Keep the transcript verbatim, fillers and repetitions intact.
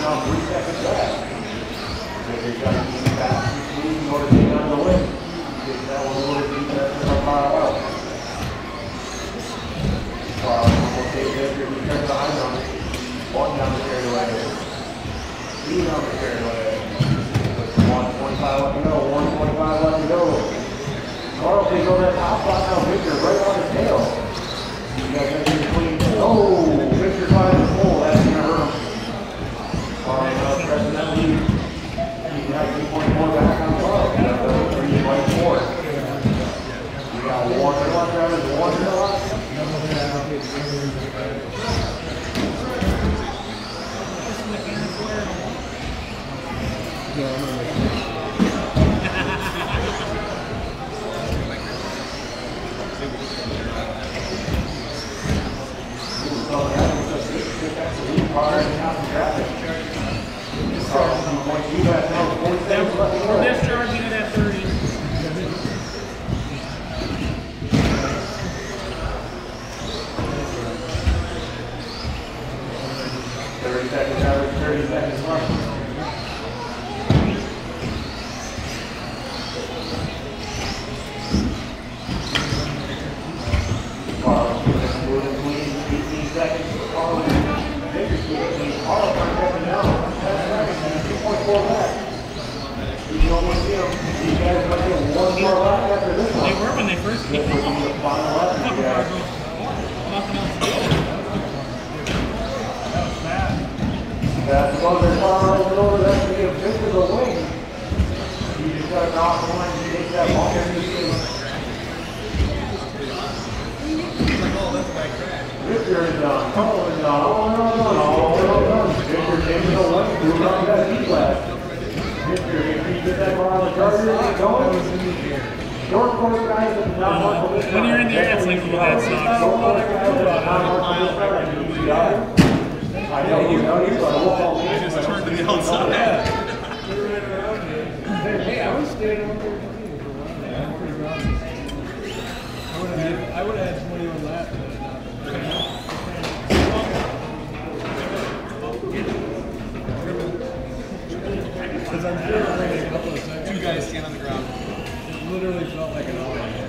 now three seconds left. They've got to keep fast and smooth in order to get down the win. Get that one a little deep, that's a mile out. Carl will take this here, he turns behind him. One down the fairway. Two down the fairway. one twenty-five left to go, one twenty-five left to go. Carl takes over that top spot now, Victor right on his tail. You got that in between. Oh, Victor trying to pull, that's going to hurt him. Carl now pressing that lead. He's got two point four back on Carl. He's got the three point four. You got one to left, Travis, one to left. We're discharging it at thirty. thirty seconds, average thirty seconds left. Carl, moving clean, eighteen seconds. Carl, Victor's moving clean. Carl, coming down. two point four back. You don't want to see them. These guys might get one more lap after this one. They were when they first came This will be the final lap. Nothing else to do. That was bad. That's one of their car rolling over. That's going to be a bit of a wing. You just got to knock one. You take that long as you see. Victor is done. Carl is done. Oh, no, no, no. Oh, no, no. Victor taking the wing. Moving on to that heat lap. Victor, if you get that car on the charger, it's going. Short course guys that not want to this When you're in the air, it's like, well, that sucks. Short course guys that not want to this ride. You got it? I know you know you, but I won't I just turned to the outside. Hey, I was standing on thirteen for one. Yeah, I'm pretty rocky. I would have I would have had twenty-one laps. Because I'm sure it was a couple of seconds. Two guys stand on the ground. It literally felt like an hour.